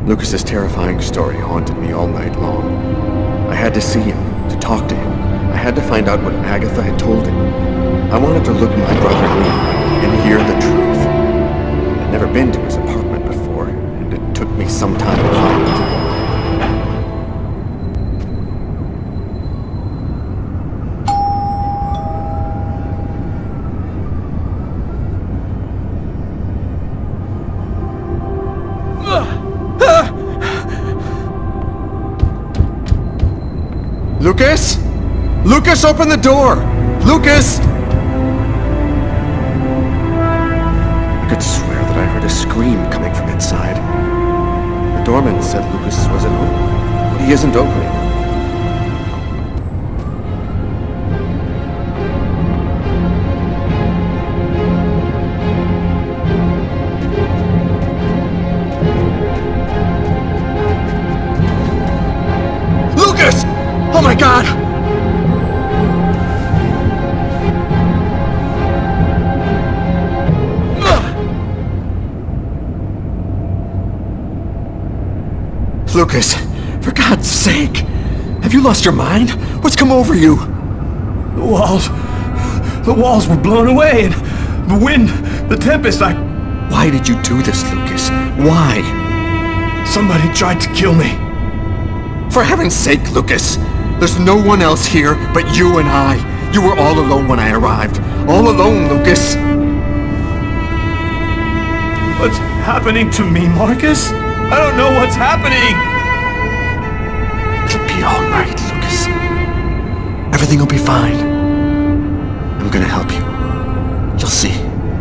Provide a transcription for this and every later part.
Lucas's terrifying story haunted me all night long. I had to see him, to talk to him. I had to find out what Agatha had told him. I wanted to look my brother in the eye and hear the truth. I'd never been to his apartment before, and it took me some time to find it. Lucas? Lucas, open the door! Lucas! I could swear that I heard a scream coming from inside. The doorman said Lucas was at home, but he isn't opening. Lucas! Oh my God! Lucas, for God's sake! Have you lost your mind? What's come over you? The walls were blown away, and the wind, the tempest, Why did you do this, Lucas? Why? Somebody tried to kill me. For heaven's sake, Lucas! There's no one else here but you and I. You were all alone when I arrived. All alone, Lucas. What's happening to me, Marcus? I don't know what's happening! It'll be all right, Lucas. Everything will be fine. I'm gonna help you. You'll see.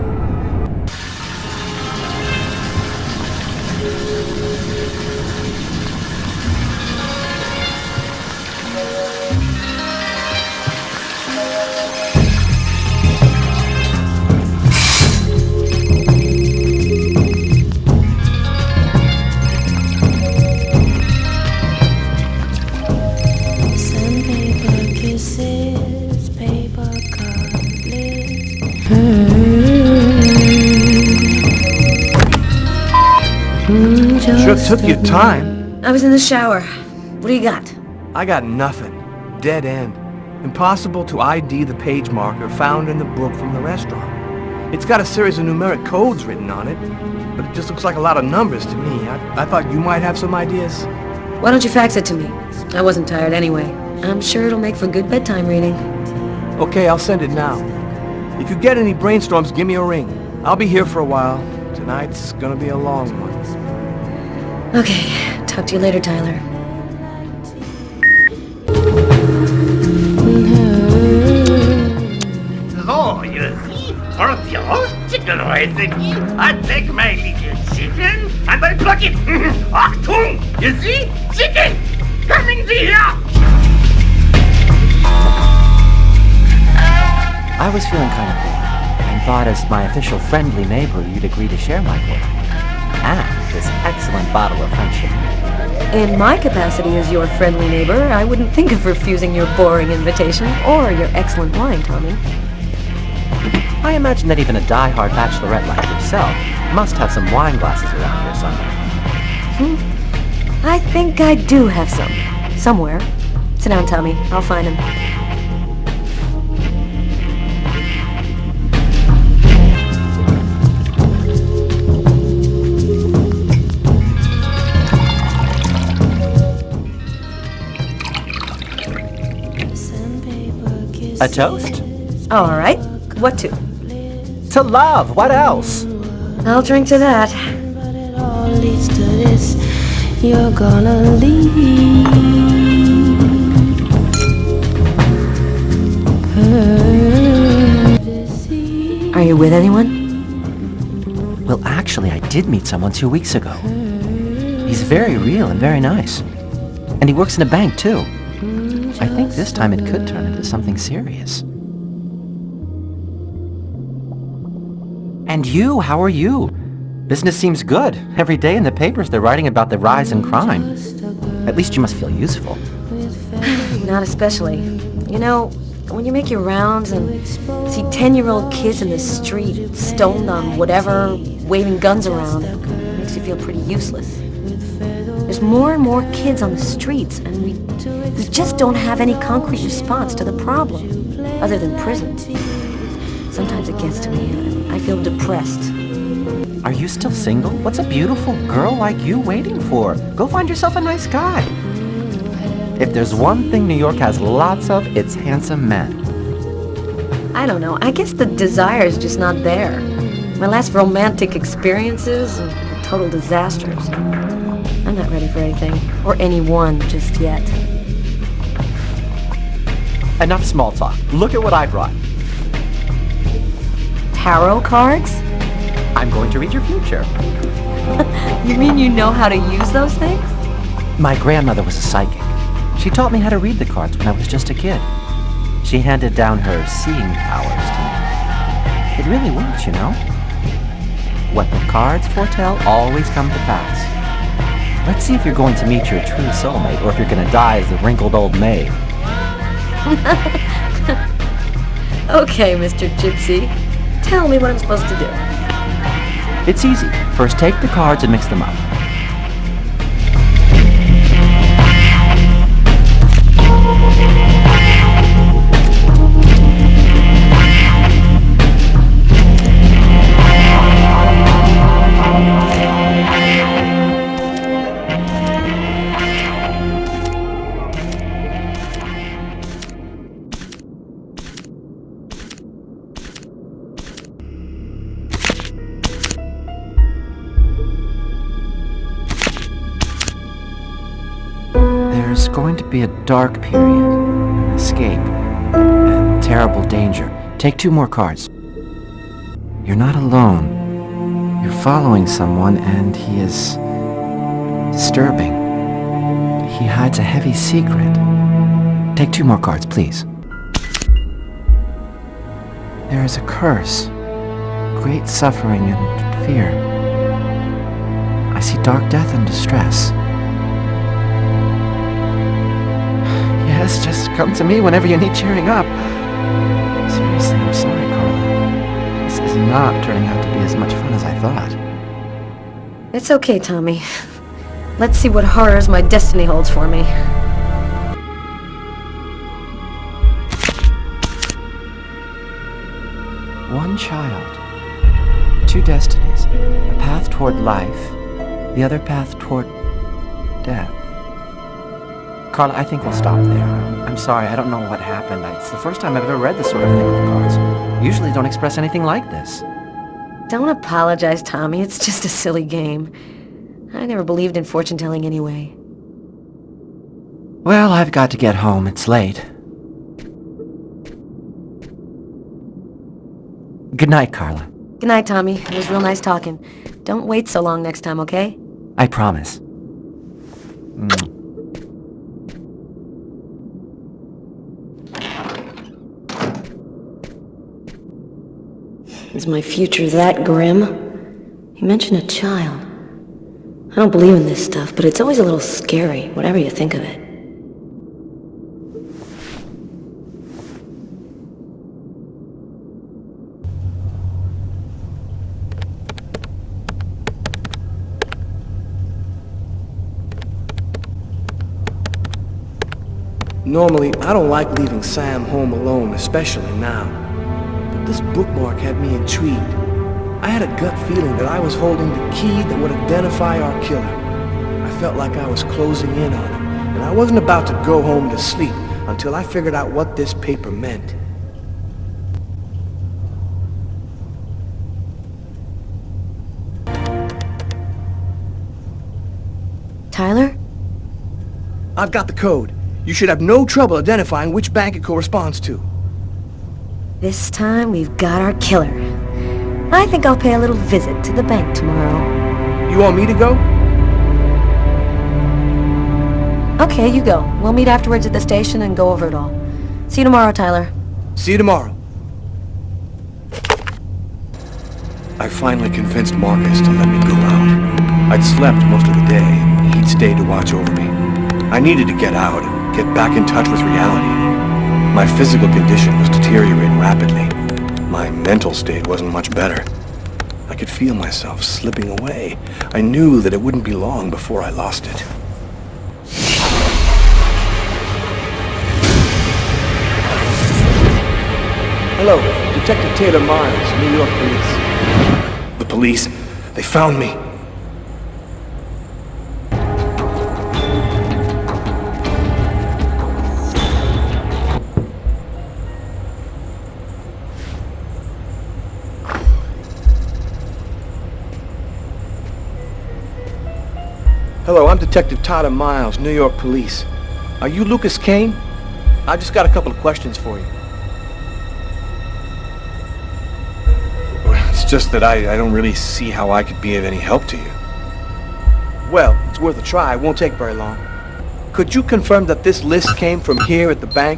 Sure took your time. I was in the shower. What do you got? I got nothing. Dead end. Impossible to ID the page marker found in the book from the restaurant. It's got a series of numeric codes written on it, but it just looks like a lot of numbers to me. I thought you might have some ideas. Why don't you fax it to me? I wasn't tired anyway. I'm sure it'll make for good bedtime reading. Okay, I'll send it now. If you get any brainstorms, give me a ring. I'll be here for a while. Tonight's gonna be a long one. Okay, talk to you later, Tyler. So, you see, for the roast chicken recipe, I take my little chicken and I pluck it. Achtung! You see? Chicken! Coming to here! I was feeling kind of bored, and thought as my official friendly neighbor you'd agree to share my boredom. And this excellent bottle of friendship. In my capacity as your friendly neighbor, I wouldn't think of refusing your boring invitation or your excellent wine, Tommy. I imagine that even a die-hard bachelorette like yourself must have some wine glasses around here somewhere. I think I do have some. Somewhere. Sit down, Tommy. I'll find him. A toast? All right. What to? To love! What else? I'll drink to that. You're gonna leave. Are you with anyone? Well, actually, I did meet someone 2 weeks ago. He's very real and very nice. And he works in a bank, too. I think this time it could turn into something serious. And you, how are you? Business seems good. Every day in the papers they're writing about the rise in crime. At least you must feel useful. Not especially. You know, when you make your rounds and see 10-year-old kids in the street, stoned on whatever, waving guns around, it makes you feel pretty useless. There's more and more kids on the streets, and we just don't have any concrete response to the problem, other than prison. Sometimes it gets to me. I feel depressed. Are you still single? What's a beautiful girl like you waiting for? Go find yourself a nice guy. If there's one thing New York has lots of, it's handsome men. I don't know. I guess the desire's just not there. My last romantic experiences were total disasters. I'm not ready for anything, or anyone just yet. Enough small talk. Look at what I brought. Tarot cards? I'm going to read your future. You mean you know how to use those things? My grandmother was a psychic. She taught me how to read the cards when I was just a kid. She handed down her seeing powers to me. It really works, you know? What the cards foretell always come to pass. Let's see if you're going to meet your true soulmate, or if you're going to die as a wrinkled old maid. Okay, Mr. Gypsy. Tell me what I'm supposed to do. It's easy. First, take the cards and mix them up. There's going to be a dark period, an escape, and terrible danger. Take 2 more cards. You're not alone. You're following someone, and he is disturbing. He hides a heavy secret. Take 2 more cards, please. There is a curse, great suffering and fear. I see dark death and distress. Yes, just come to me whenever you need cheering up. Seriously, I'm sorry, Carla. This is not turning out to be as much fun as I thought. It's okay, Tommy. Let's see what horrors my destiny holds for me. One child, 2 destinies, a path toward life, the other path toward death. Carla, I think we'll stop there. I'm sorry, I don't know what happened. It's the first time I've ever read this sort of thing with the cards. Usually don't express anything like this. Don't apologize, Tommy. It's just a silly game. I never believed in fortune-telling anyway. Well, I've got to get home. It's late. Good night, Carla. Good night, Tommy. It was real nice talking. Don't wait so long next time, okay? I promise. Is my future that grim? You mentioned a child. I don't believe in this stuff, but it's always a little scary, whatever you think of it. Normally, I don't like leaving Sam home alone, especially now. But this bookmark had me intrigued. I had a gut feeling that I was holding the key that would identify our killer. I felt like I was closing in on him, and I wasn't about to go home to sleep until I figured out what this paper meant. Tyler? I've got the code. You should have no trouble identifying which bank it corresponds to. This time we've got our killer. I think I'll pay a little visit to the bank tomorrow. You want me to go? Okay, you go. We'll meet afterwards at the station and go over it all. See you tomorrow, Tyler. See you tomorrow. I finally convinced Marcus to let me go out. I'd slept most of the day, and he'd stayed to watch over me. I needed to get out and get back in touch with reality. My physical condition was deteriorating rapidly. My mental state wasn't much better. I could feel myself slipping away. I knew that it wouldn't be long before I lost it. Hello, Detective Taylor Miles, New York Police. The police? They found me. Hello, I'm Detective Tyler Miles, New York Police. Are you Lucas Kane? I just got a couple of questions for you. It's just that I don't really see how I could be of any help to you. Well, it's worth a try. It won't take very long. Could you confirm that this list came from here at the bank?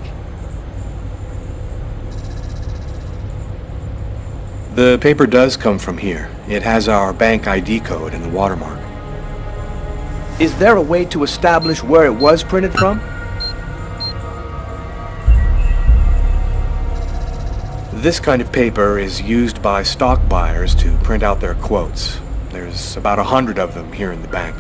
The paper does come from here. It has our bank ID code and the watermark. Is there a way to establish where it was printed from? This kind of paper is used by stock buyers to print out their quotes. There's about 100 of them here in the bank.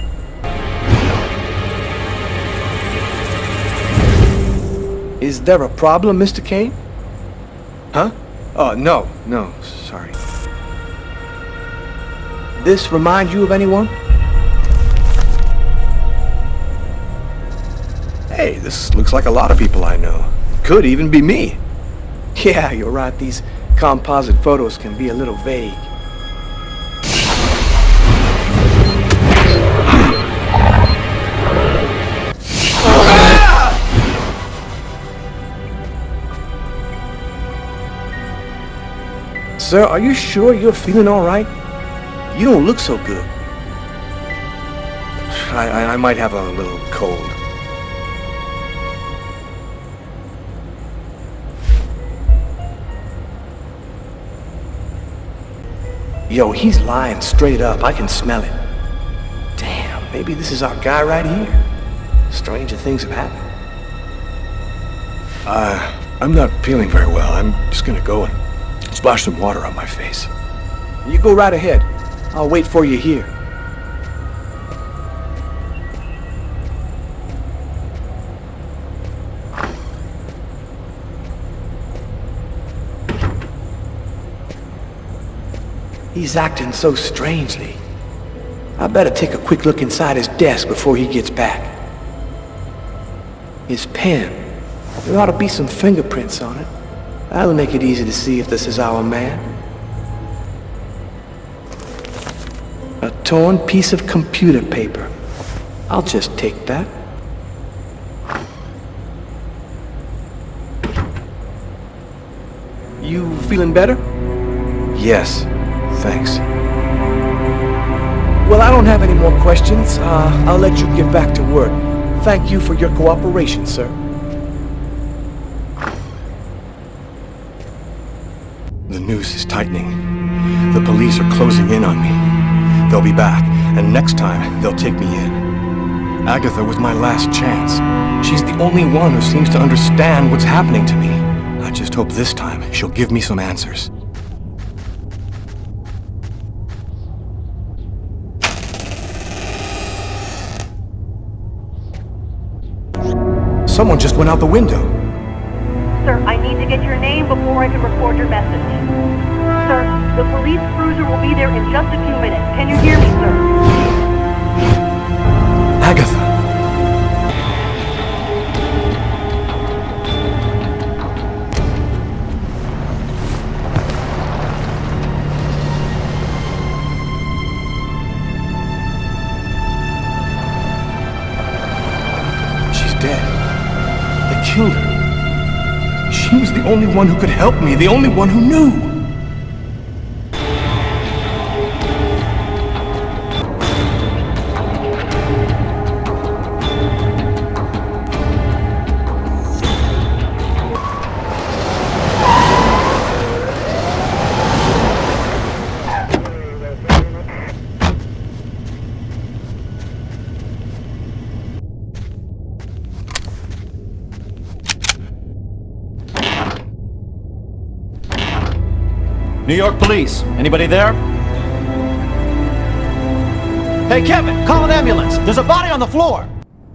Is there a problem, Mr. Kane? Huh? Oh, no, sorry. This remind you of anyone? Hey, this looks like a lot of people I know. Could even be me. Yeah, you're right. These composite photos can be a little vague. Sir, are you sure you're feeling all right? You don't look so good. I might have a little cold. Yo, he's lying straight up. I can smell it. Damn, maybe this is our guy right here. Stranger things have happened. I'm not feeling very well. I'm just gonna go and splash some water on my face. You go right ahead. I'll wait for you here. He's acting so strangely. I better take a quick look inside his desk before he gets back. His pen. There ought to be some fingerprints on it. That'll make it easy to see if this is our man. A torn piece of computer paper. I'll just take that. You feeling better? Yes. Thanks. Well, I don't have any more questions. I'll let you get back to work. Thank you for your cooperation, sir. The noose is tightening. The police are closing in on me. They'll be back, and next time, they'll take me in. Agatha was my last chance. She's the only one who seems to understand what's happening to me. I just hope this time she'll give me some answers. Someone just went out the window. Sir, I need to get your name before I can record your message. Sir, the police cruiser will be there in just a few minutes. Can you hear me, sir? Agatha. She's dead. They killed her. She was the only one who could help me, the only one who knew. New York Police, anybody there? Hey, Kevin, call an ambulance. There's a body on the floor.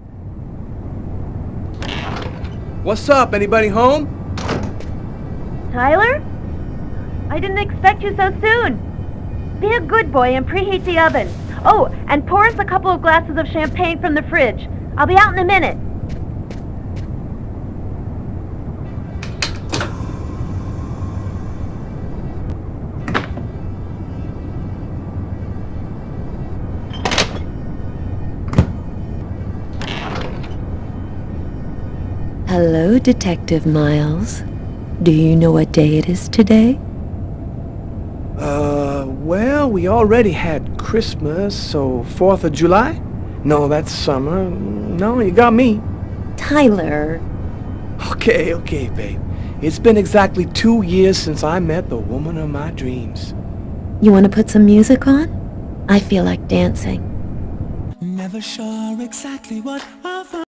What's up? Anybody home? Tyler? I didn't expect you so soon. Be a good boy and preheat the oven. Oh, and pour us a couple of glasses of champagne from the fridge. I'll be out in a minute. Hello, Detective Miles. Do you know what day it is today? Well, we already had Christmas, so 4th of July? No, that's summer. No, you got me. Tyler. Okay, babe. It's been exactly 2 years since I met the woman of my dreams. You want to put some music on? I feel like dancing. Never sure exactly what I'll find.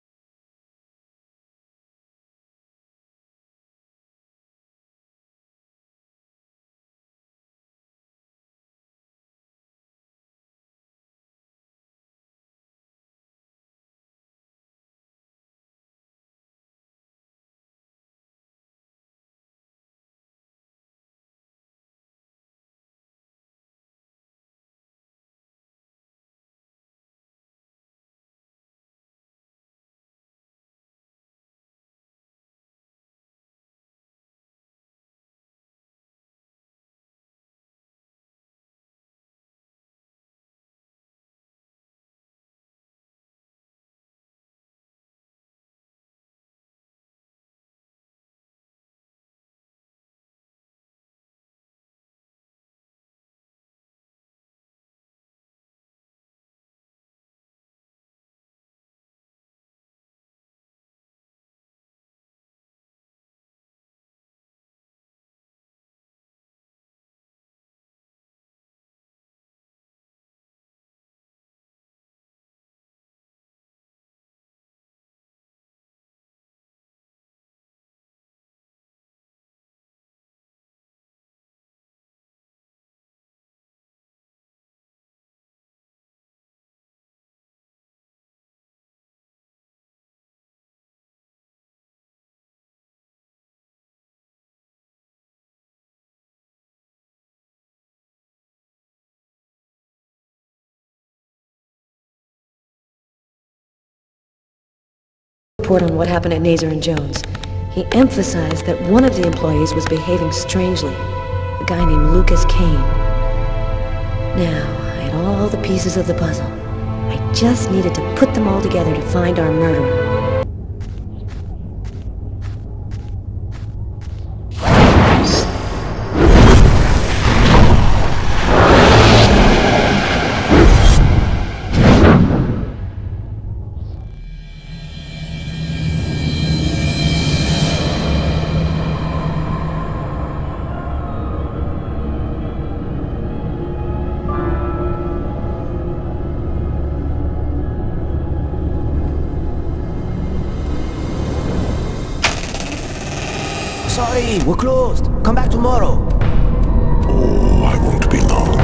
Report on what happened at Nazer and Jones. He emphasized that one of the employees was behaving strangely, a guy named Lucas Kane. Now, I had all the pieces of the puzzle. I just needed to put them all together to find our murderer. Sorry, we're closed. Come back tomorrow. Oh, I won't be long.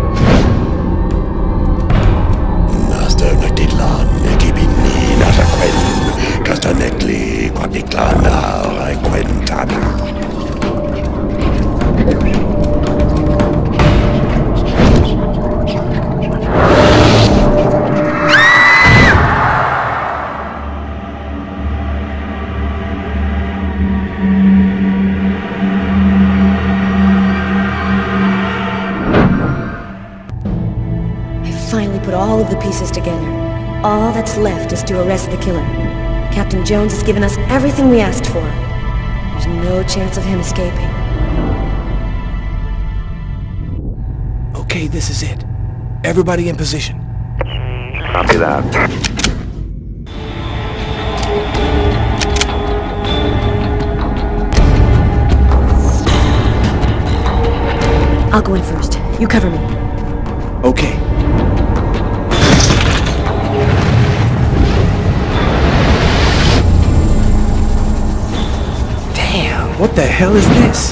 Naster nagdidlan, negibini narakwen, kasta negli, kwadiklana, kwentana. Put all of the pieces together. All that's left is to arrest the killer. Captain Jones has given us everything we asked for. There's no chance of him escaping. Okay, this is it. Everybody in position. Copy that. I'll go in first. You cover me. Okay. What the hell is this?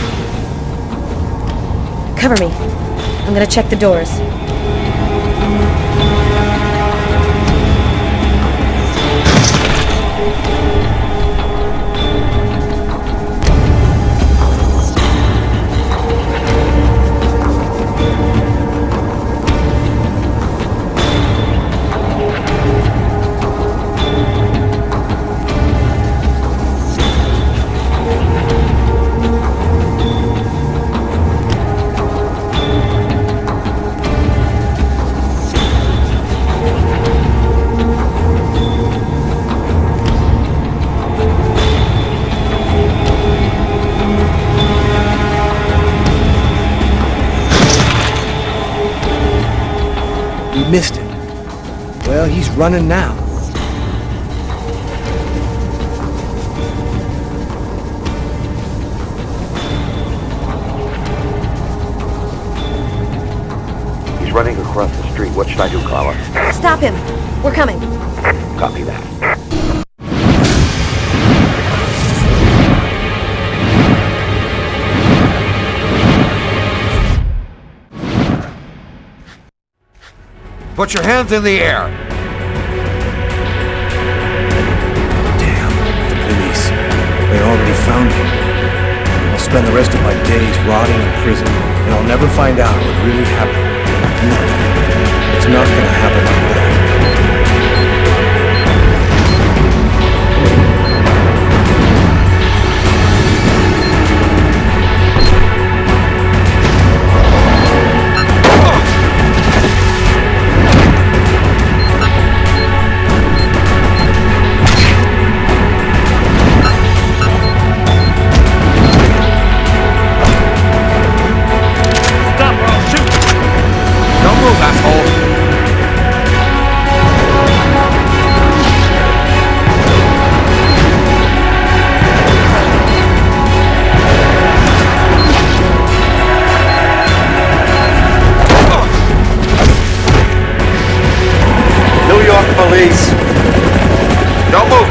Cover me. I'm gonna check the doors. missed it. Well, he's running now. He's running across the street. What should I do, Carla? Stop him. We're coming. Copy that. Put your hands in the air. Damn, the police. They already found him. I'll spend the rest of my days rotting in prison, and I'll never find out what really happened. No, it's not gonna happen like that. Police! Don't move!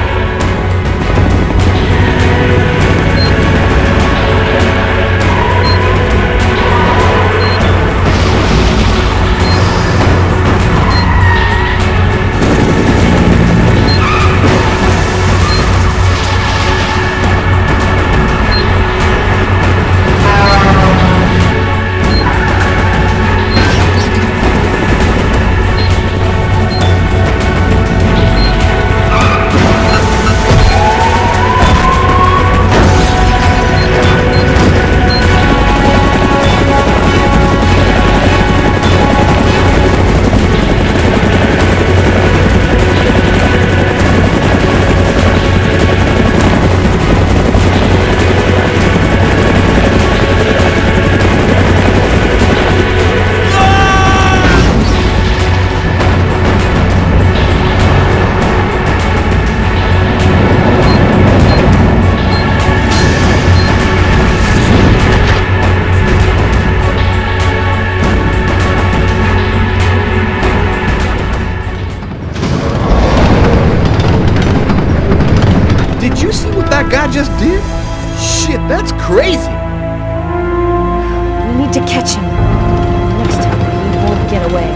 That guy just did? Shit, that's crazy! We need to catch him. Next time, he won't get away.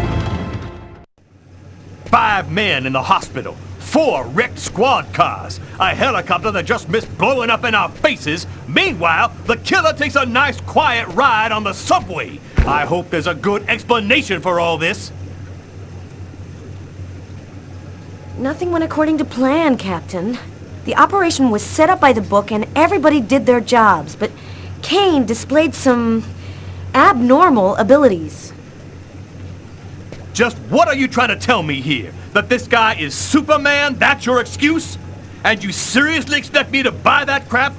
5 men in the hospital. 4 wrecked squad cars. A helicopter that just missed blowing up in our faces. Meanwhile, the killer takes a nice quiet ride on the subway. I hope there's a good explanation for all this. Nothing went according to plan, Captain. The operation was set up by the book and everybody did their jobs, but Kane displayed some abnormal abilities. Just what are you trying to tell me here? That this guy is Superman? That's your excuse? And you seriously expect me to buy that crap?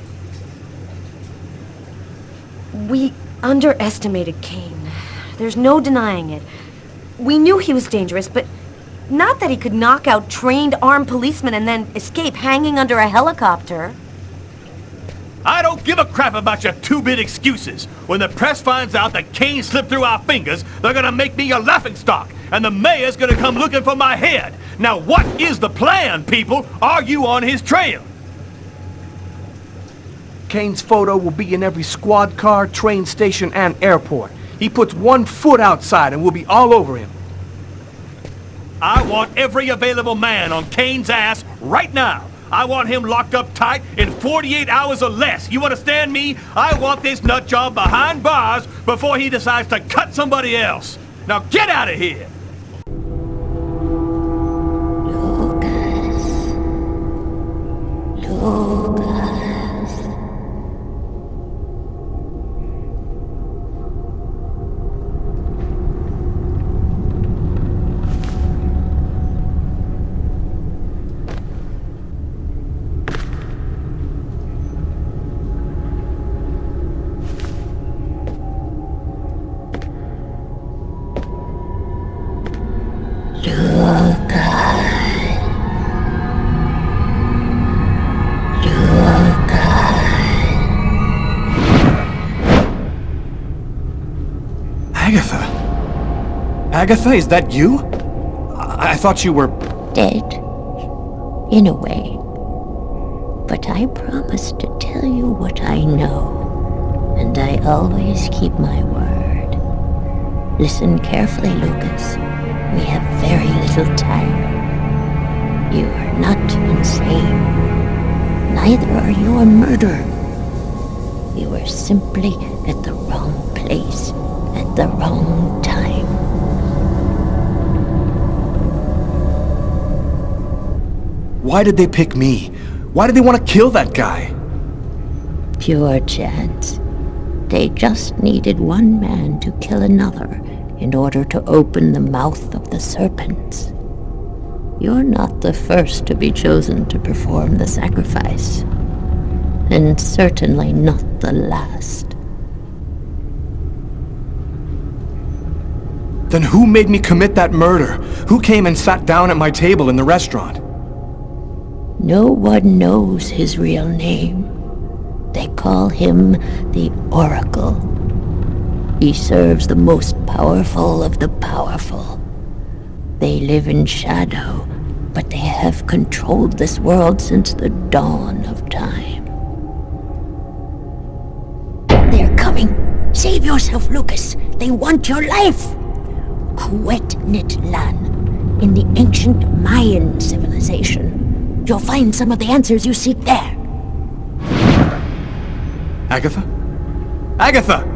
We underestimated Kane. There's no denying it. We knew he was dangerous, but not that he could knock out trained armed policemen and then escape hanging under a helicopter. I don't give a crap about your 2-bit excuses. When the press finds out that Kane slipped through our fingers, they're gonna make me a laughingstock, and the mayor's gonna come looking for my head. Now what is the plan, people? Are you on his trail? Kane's photo will be in every squad car, train station, and airport. He puts 1 foot outside and we'll be all over him. I want every available man on Kane's ass right now. I want him locked up tight in 48 hours or less. You understand me? I want this nut job behind bars before he decides to cut somebody else. Now get out of here! Agatha? Agatha, is that you? I thought you were... Dead. In a way. But I promised to tell you what I know. And I always keep my word. Listen carefully, Lucas. We have very little time. You are not insane. Neither are you a murderer. You are simply at the wrong place at the wrong time. Why did they pick me? Why did they want to kill that guy? Pure chance. They just needed one man to kill another in order to open the mouth of the serpents. You're not the first to be chosen to perform the sacrifice. And certainly not the last. Then who made me commit that murder? Who came and sat down at my table in the restaurant? No one knows his real name. They call him the Oracle. He serves the most powerful of the powerful. They live in shadow, but they have controlled this world since the dawn of time. They're coming. Save yourself, Lucas. They want your life. Kuetnitlan, in the ancient Mayan civilization. You'll find some of the answers you seek there. Agatha? Agatha!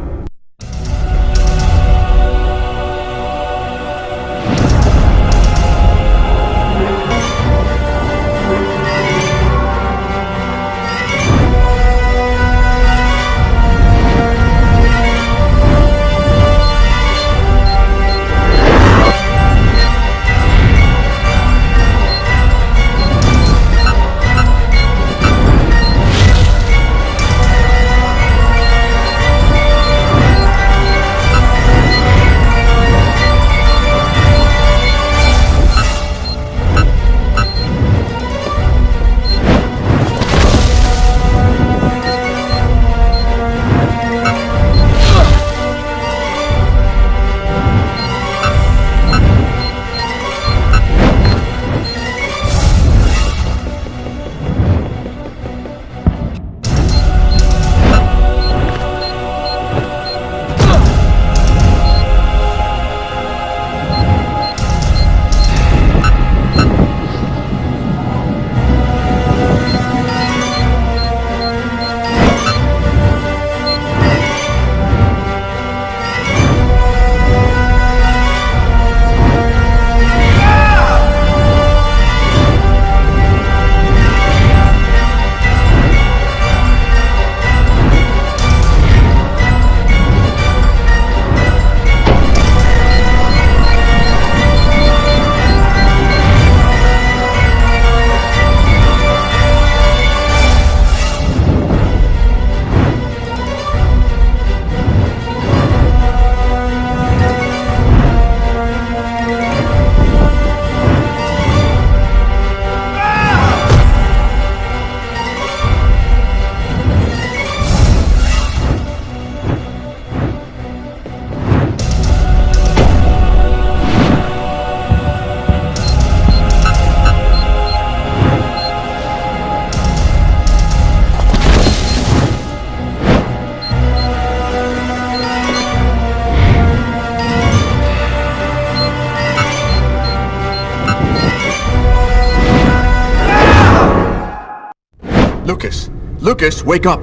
Lucas! Lucas, wake up!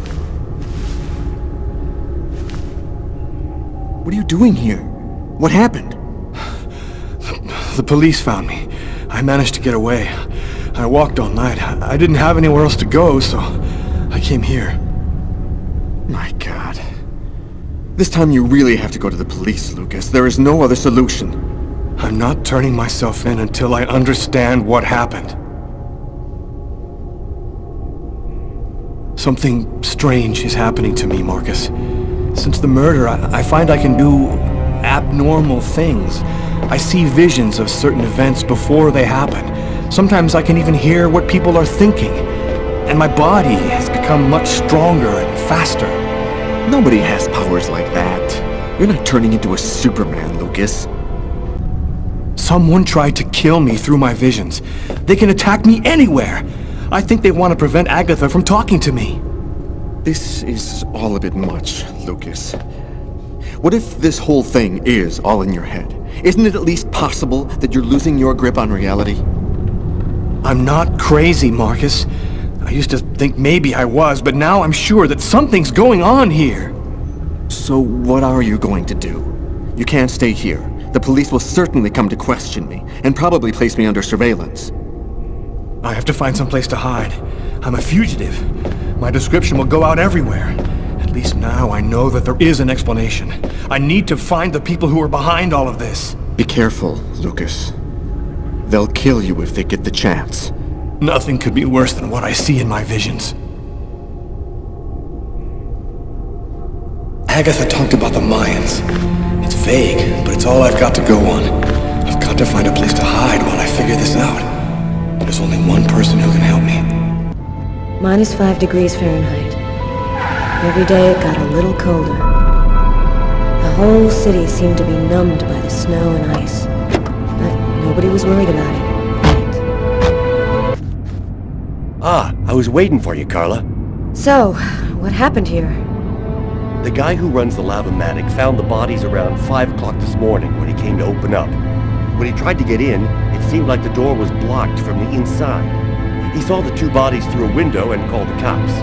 What are you doing here? What happened? The police found me. I managed to get away. I walked all night. I didn't have anywhere else to go, so I came here. My God. This time you really have to go to the police, Lucas. There is no other solution. I'm not turning myself in until I understand what happened. Something strange is happening to me, Marcus. Since the murder, I find I can do abnormal things. I see visions of certain events before they happen. Sometimes I can even hear what people are thinking. And my body has become much stronger and faster. Nobody has powers like that. You're not turning into a Superman, Lucas. Someone tried to kill me through my visions. They can attack me anywhere. I think they want to prevent Agatha from talking to me. This is all a bit much, Lucas. What if this whole thing is all in your head? Isn't it at least possible that you're losing your grip on reality? I'm not crazy, Marcus. I used to think maybe I was, but now I'm sure that something's going on here. So what are you going to do? You can't stay here. The police will certainly come to question me, and probably place me under surveillance. I have to find someplace to hide. I'm a fugitive. My description will go out everywhere. At least now I know that there is an explanation. I need to find the people who are behind all of this. Be careful, Lucas. They'll kill you if they get the chance. Nothing could be worse than what I see in my visions. Agatha talked about the Mayans. It's vague, but it's all I've got to go on. I've got to find a place to hide while I figure this out. There's only one person who can help me. -5 degrees Fahrenheit. Every day it got a little colder. The whole city seemed to be numbed by the snow and ice. But nobody was worried about it. Ah, I was waiting for you, Carla. So, what happened here? The guy who runs the Lavomatic found the bodies around 5 o'clock this morning when he came to open up. When he tried to get in, it seemed like the door was blocked from the inside. He saw the 2 bodies through a window and called the cops.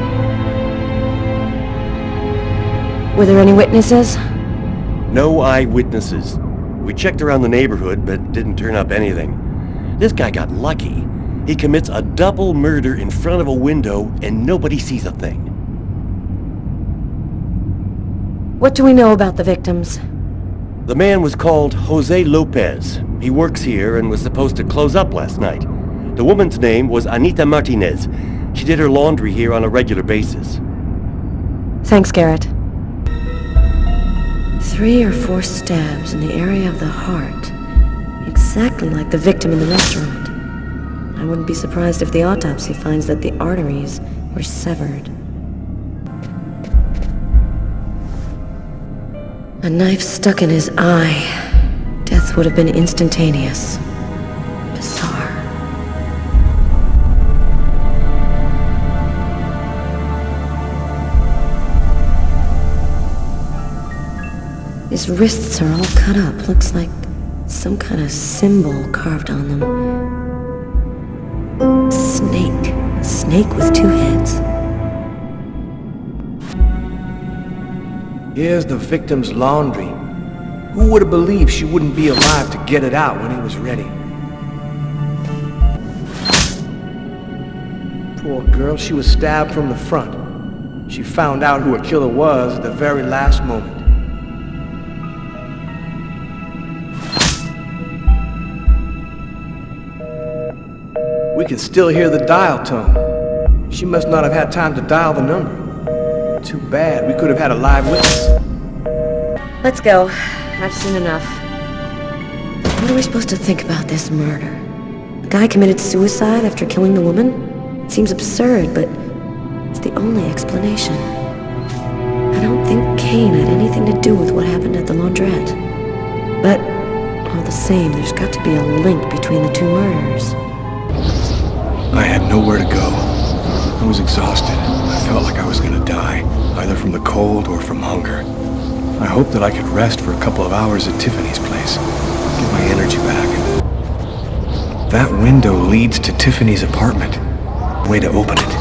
Were there any witnesses? No eyewitnesses. We checked around the neighborhood, but didn't turn up anything. This guy got lucky. He commits a double murder in front of a window and nobody sees a thing. What do we know about the victims? The man was called Jose Lopez. He works here and was supposed to close up last night. The woman's name was Anita Martinez. She did her laundry here on a regular basis. Thanks, Garrett. 3 or 4 stabs in the area of the heart. Exactly like the victim in the restaurant. I wouldn't be surprised if the autopsy finds that the arteries were severed. A knife stuck in his eye. Death would have been instantaneous. Bizarre. His wrists are all cut up. Looks like some kind of symbol carved on them. Snake. A snake with 2 heads. Here's the victim's laundry. Who would have believed she wouldn't be alive to get it out when it was ready? Poor girl, she was stabbed from the front. She found out who her killer was at the very last moment. We can still hear the dial tone. She must not have had time to dial the number. Too bad. We could have had a live witness. Let's go. I've seen enough. What are we supposed to think about this murder? The guy committed suicide after killing the woman? It seems absurd, but it's the only explanation. I don't think Kane had anything to do with what happened at the laundrette. But, all the same, there's got to be a link between the 2 murders. I had nowhere to go. I was exhausted. I felt like I was gonna die, either from the cold or from hunger. I hoped that I could rest for a couple of hours at Tiffany's place, get my energy back. That window leads to Tiffany's apartment. Way to open it.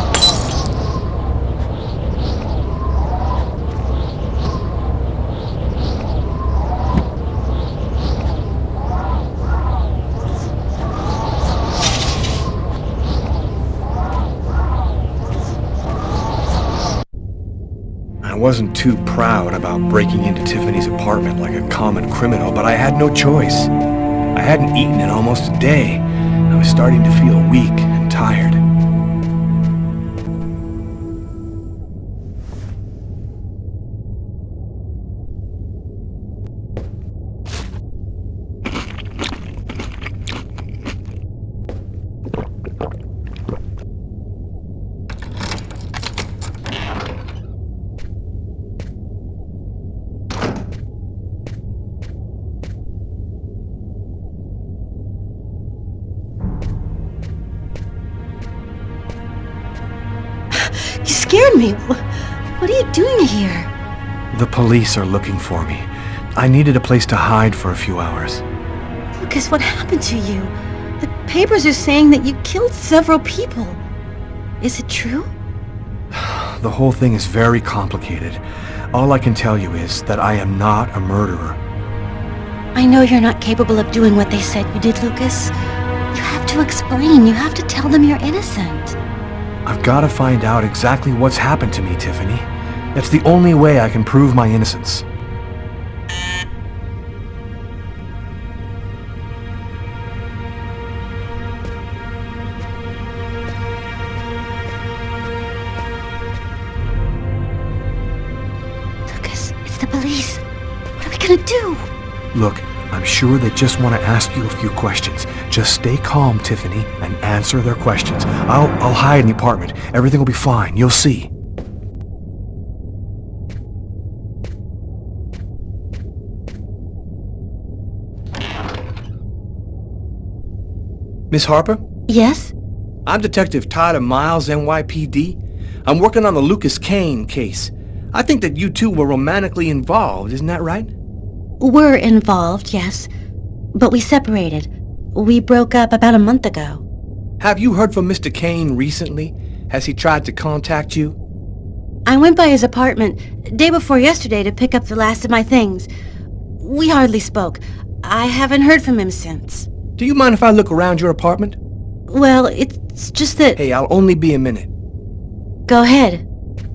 I wasn't too proud about breaking into Tiffany's apartment like a common criminal, but I had no choice. I hadn't eaten in almost a day. I was starting to feel weak and tired. scared me. What are you doing here? The police are looking for me. I needed a place to hide for a few hours. Lucas, what happened to you? The papers are saying that you killed several people. Is it true? The whole thing is very complicated. All I can tell you is that I am not a murderer. I know you're not capable of doing what they said you did, Lucas. You have to explain. You have to tell them you're innocent. I've got to find out exactly what's happened to me, Tiffany. That's the only way I can prove my innocence. Lucas, it's the police. What are we gonna do? Look, I'm sure they just want to ask you a few questions. Just stay calm, Tiffany, and answer their questions. I'll hide in the apartment. Everything will be fine. You'll see. Miss Harper? Yes? I'm Detective Tyler Miles, NYPD. I'm working on the Lucas Kane case. I think that you two were romantically involved, isn't that right? We're involved, yes. But we separated. We broke up about a month ago. Have you heard from Mr. Kane recently? Has he tried to contact you? I went by his apartment day before yesterday to pick up the last of my things. We hardly spoke. I haven't heard from him since. Do you mind if I look around your apartment? Well, it's just that... Hey, I'll only be a minute. Go ahead.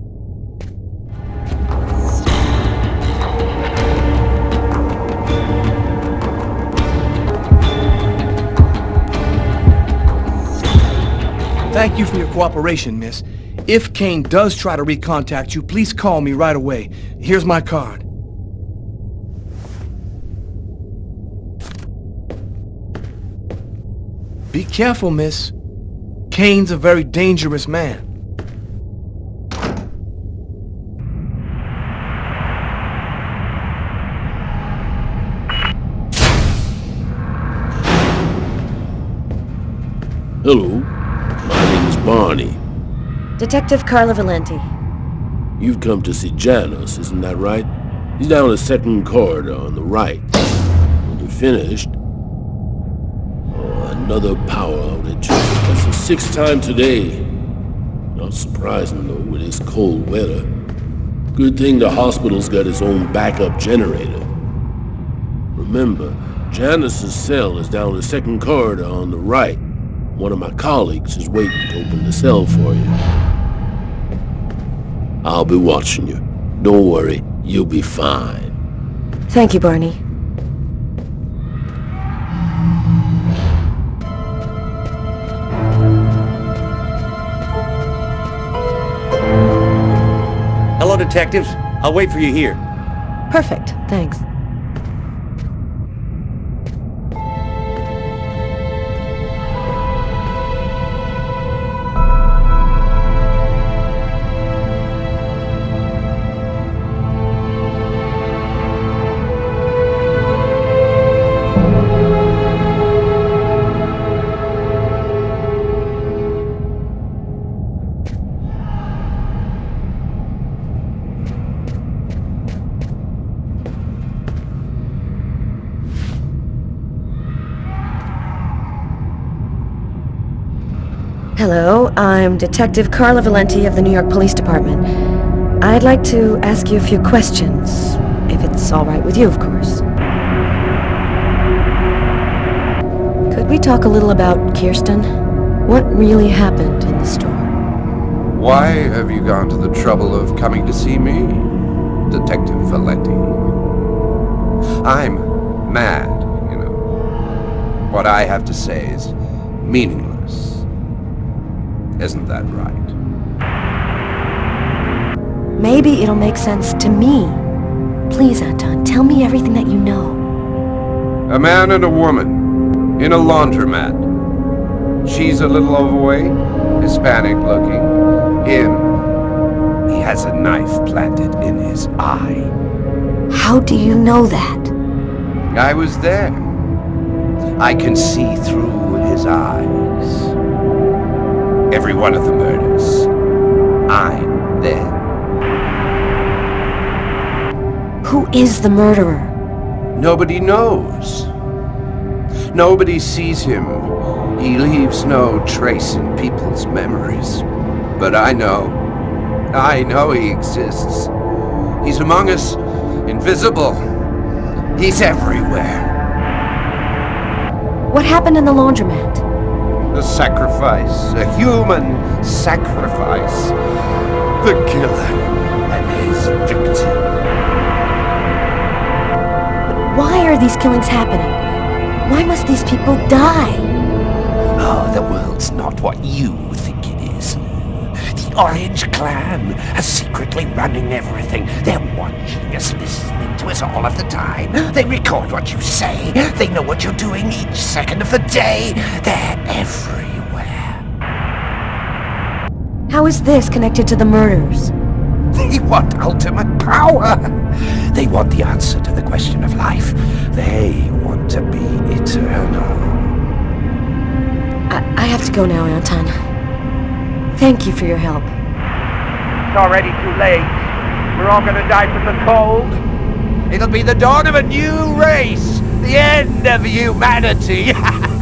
Thank you for your cooperation, miss. If Kane does try to recontact you, please call me right away. Here's my card. Be careful, miss. Kane's a very dangerous man. Hello. My name is Barney. Detective Carla Valenti. You've come to see Janus, isn't that right? He's down the second corridor on the right. When you're finished... Oh, another power outage. That's the 6th time today. Not surprising, though, with this cold weather. Good thing the hospital's got its own backup generator. Remember, Janus's cell is down the second corridor on the right. One of my colleagues is waiting to open the cell for you. I'll be watching you. Don't worry, you'll be fine. Thank you, Barney. Hello, detectives. I'll wait for you here. Perfect, thanks. Hello, I'm Detective Carla Valenti of the New York Police Department. I'd like to ask you a few questions, if it's all right with you, of course. Could we talk a little about Kirsten? What really happened in the store? Why have you gone to the trouble of coming to see me, Detective Valenti? I'm mad, you know. What I have to say is meaningless. Isn't that right? Maybe it'll make sense to me. Please, Anton, tell me everything that you know. A man and a woman in a laundromat. She's a little overweight, Hispanic looking. He has a knife planted in his eye. How do you know that? I was there. I can see through his eyes. Every one of the murders, I'm There. Who is the murderer? Nobody knows. Nobody sees him. He leaves no trace in people's memories. But I know. I know he exists. He's among us, invisible. He's everywhere. What happened in the laundromat? A sacrifice, a human sacrifice. The killer and his victim. Why are these killings happening? Why must these people die? Oh, the world's not what you think it is. The Orange Clan are secretly running everything. They're watching us, listening to us all of the time. They record what you say. They know what you're doing each second of the day. They're everywhere. How is this connected to the murders? They want ultimate power. They want the answer to the question of life. They want to be eternal. I have to go now, Anton. Thank you for your help. It's already too late. We're all gonna die from the cold. It'll be the dawn of a new race. The end of humanity.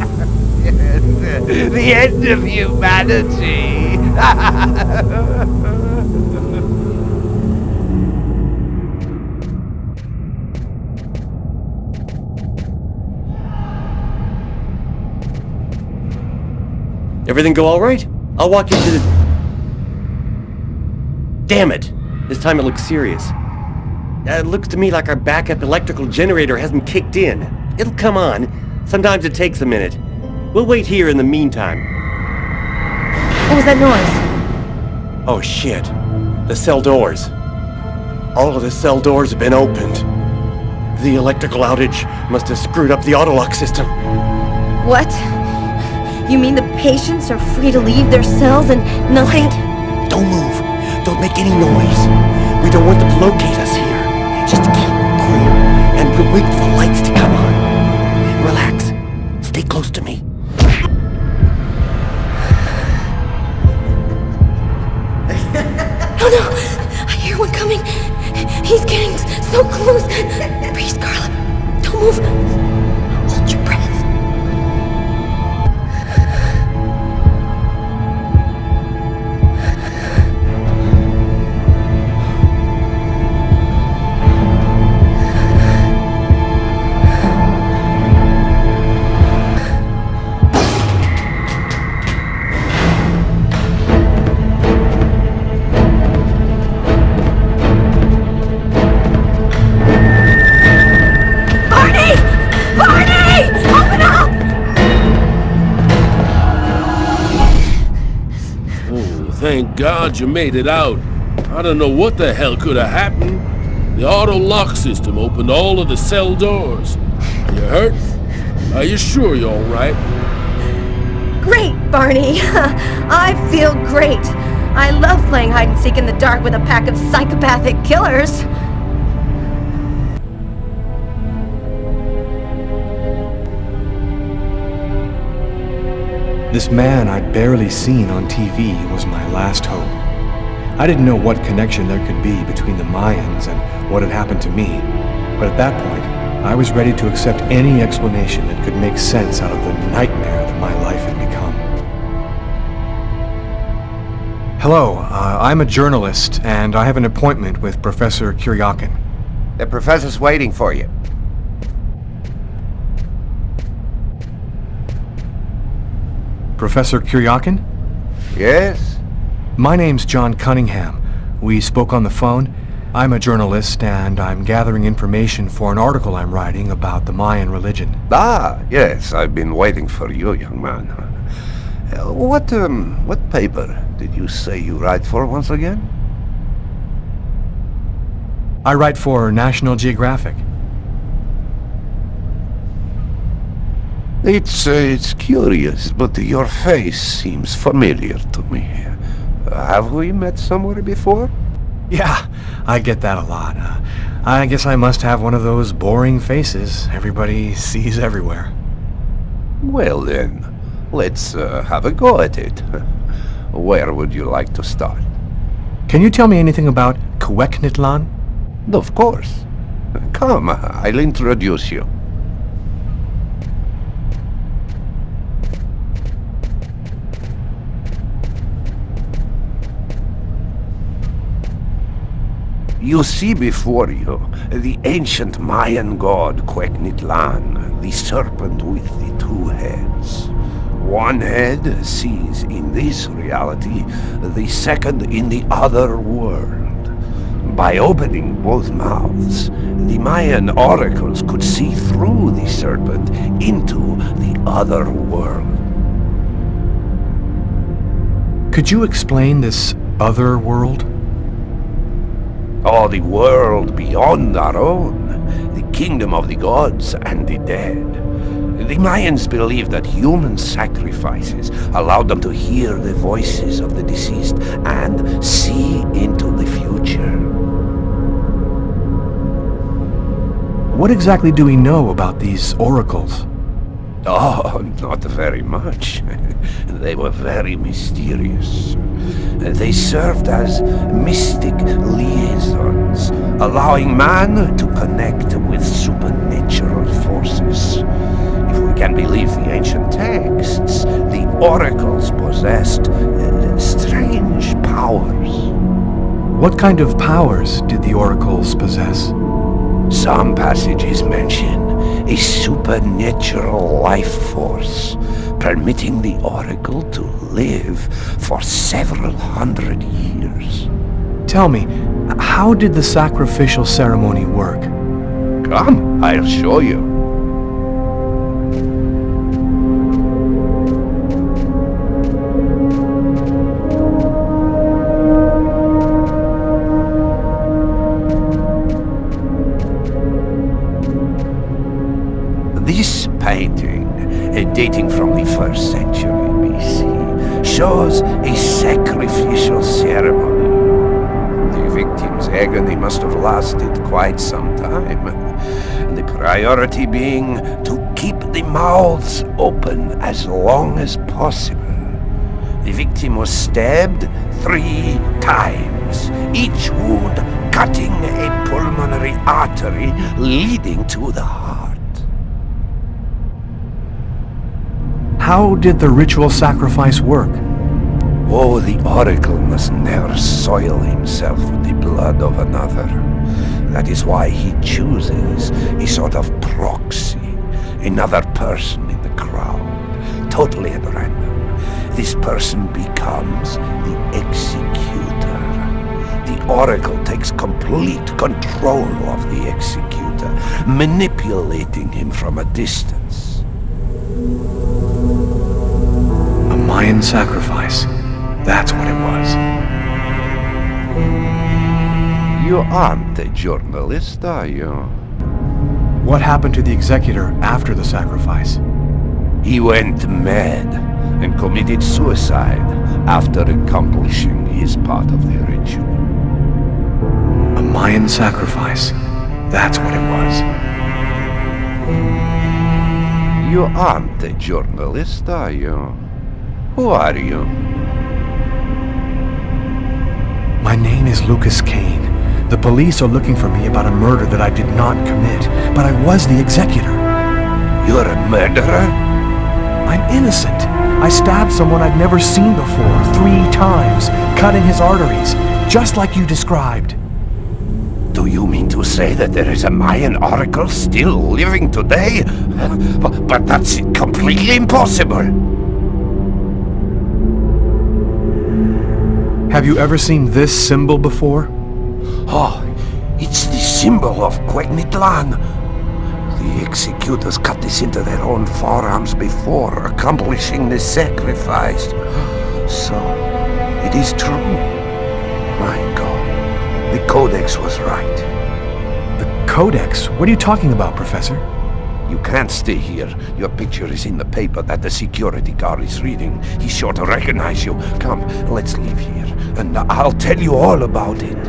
The end of humanity. Everything go all right? I'll walk you to the... Damn it! This time it looks serious. It looks to me like our backup electrical generator hasn't kicked in. It'll come on. Sometimes it takes a minute. We'll wait here in the meantime. What was that noise? Oh shit. The cell doors. All of the cell doors have been opened. The electrical outage must have screwed up the autolock system. What? You mean the patients are free to leave their cells and nothing... Wait. Don't move. Don't make any noise. We don't want them to locate us here. Just keep cool, and we'll wait for the lights to come on. Relax. Stay close to me. Oh no! I hear one coming. He's getting so close. Breathe, Scarlet. Don't move. Hold your breath. Thank God you made it out. I don't know what the hell could have happened. The auto lock system opened all of the cell doors. You hurt? Are you sure you're all right? Great, Barney. I feel great. I love playing hide and seek in the dark with a pack of psychopathic killers. This man I'd barely seen on TV was my last hope. I didn't know what connection there could be between the Mayans and what had happened to me, but at that point, I was ready to accept any explanation that could make sense out of the nightmare that my life had become. Hello, I'm a journalist, and I have an appointment with Professor Kuryakin. The professor's waiting for you. Professor Kuryakin? Yes? My name's John Cunningham. We spoke on the phone. I'm a journalist, and I'm gathering information for an article I'm writing about the Mayan religion. Ah, yes, I've been waiting for you, young man. What paper did you say you write for once again? I write for National Geographic. It's curious, but your face seems familiar to me. Have we met somewhere before? Yeah, I get that a lot. I guess I must have one of those boring faces everybody sees everywhere. Well then, let's have a go at it. Where would you like to start? Can you tell me anything about Kweknitlan? Of course. Come, I'll introduce you. You see before you the ancient Mayan god Kweknitlan, the serpent with the two heads. One head sees in this reality, the second in the other world. By opening both mouths, the Mayan oracles could see through the serpent into the other world. Could you explain this other world? Oh, the world beyond our own, the kingdom of the gods and the dead. The Mayans believed that human sacrifices allowed them to hear the voices of the deceased and see into the future. What exactly do we know about these oracles? Oh, not very much. They were very mysterious. They served as mystic liaisons, allowing man to connect with supernatural forces. If we can believe the ancient texts, the oracles possessed strange powers. What kind of powers did the oracles possess? Some passages mention a supernatural life force, permitting the oracle to live for several hundred years. Tell me, how did the sacrificial ceremony work? Come, I'll show you. This painting, dating from the 1st century BC, shows a sacrificial ceremony. The victim's agony must have lasted quite some time, the priority being to keep the mouths open as long as possible. The victim was stabbed 3 times, each wound cutting a pulmonary artery leading to the heart. How did the ritual sacrifice work? Oh, the oracle must never soil himself with the blood of another. That is why he chooses a sort of proxy, another person in the crowd, totally at random. This person becomes the executor. The oracle takes complete control of the executor, manipulating him from a distance. A Mayan sacrifice. That's what it was. You aren't a journalist, are you? What happened to the executor after the sacrifice? He went mad and committed suicide after accomplishing his part of the ritual. A Mayan sacrifice. That's what it was. You aren't a journalist, are you? Who are you? My name is Lucas Kane. The police are looking for me about a murder that I did not commit, but I was the executor. You're a murderer? I'm innocent. I stabbed someone I'd never seen before 3 times, cutting his arteries, just like you described. Do you mean to say that there is a Mayan oracle still living today? But that's completely impossible. Have you ever seen this symbol before? Oh, it's the symbol of Kweknitlan. The executors cut this into their own forearms before accomplishing the sacrifice. So, it is true. My God. The Codex was right. The Codex? What are you talking about, Professor? You can't stay here. Your picture is in the paper that the security guard is reading. He's sure to recognize you. Come, let's leave here, and I'll tell you all about it.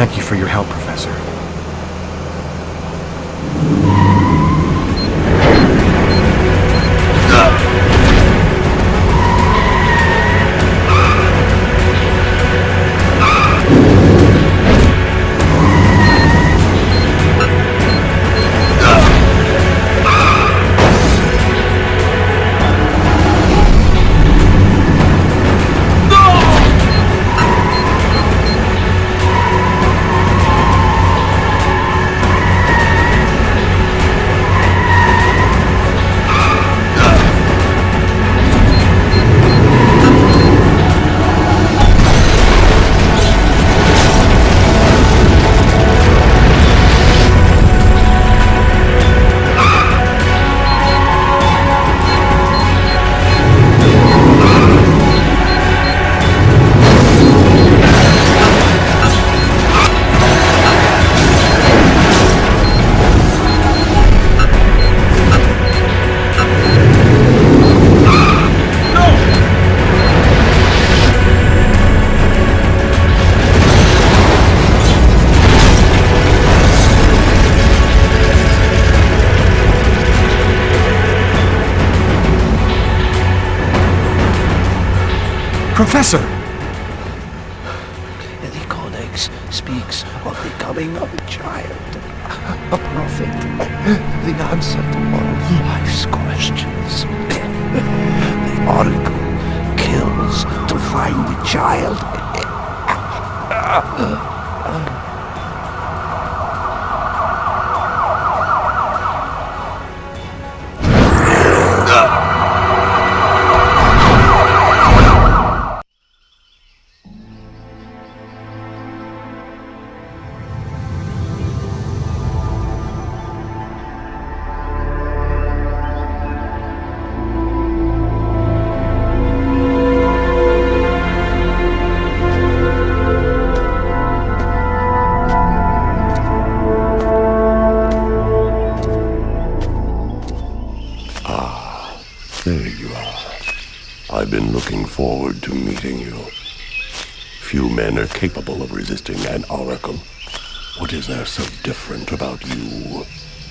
Thank you for your help, Professor. Professor! The Codex speaks of the coming of a child, a prophet, the answer to all life's questions. The Oracle kills to find the child. There you are. I've been looking forward to meeting you. Few men are capable of resisting an oracle. What is there so different about you?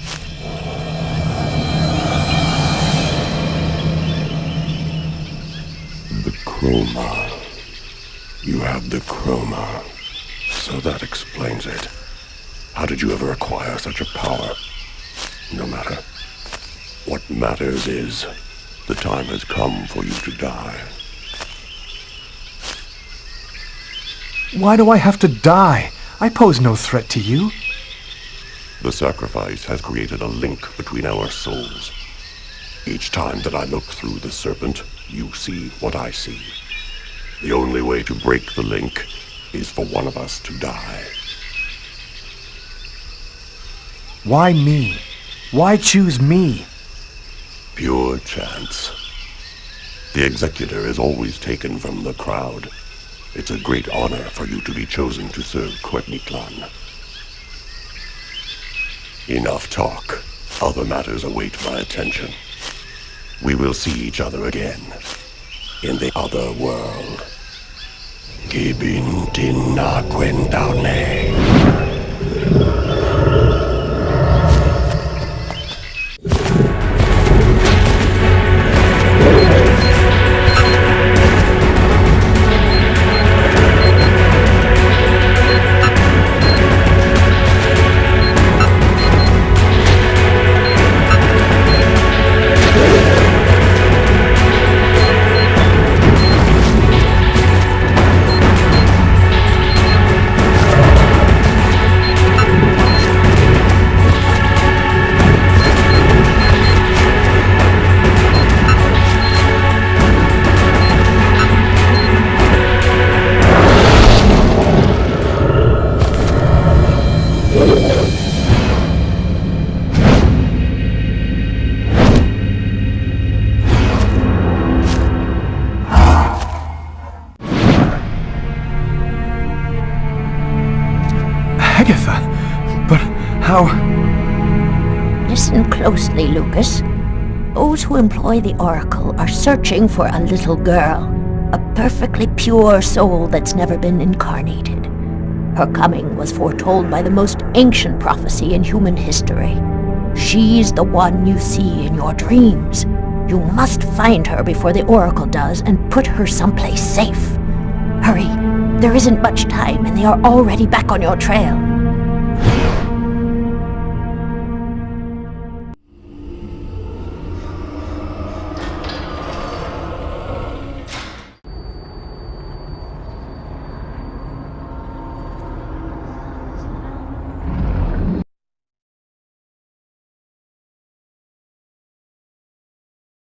The chroma. You have the chroma. So that explains it. How did you ever acquire such a power? No matter. What matters is, the time has come for you to die. Why do I have to die? I pose no threat to you. The sacrifice has created a link between our souls. Each time that I look through the serpent, you see what I see. The only way to break the link is for one of us to die. Why me? Why choose me? Pure chance. The executor is always taken from the crowd. It's a great honor for you to be chosen to serve Quetniclan. Enough talk. Other matters await my attention. We will see each other again. In the other world. Gibin Dinna Quendane. Listen closely, Lucas. Those who employ the Oracle are searching for a little girl, a perfectly pure soul that's never been incarnated. Her coming was foretold by the most ancient prophecy in human history. She's the one you see in your dreams. You must find her before the Oracle does and put her someplace safe. Hurry, there isn't much time and they are already back on your trail.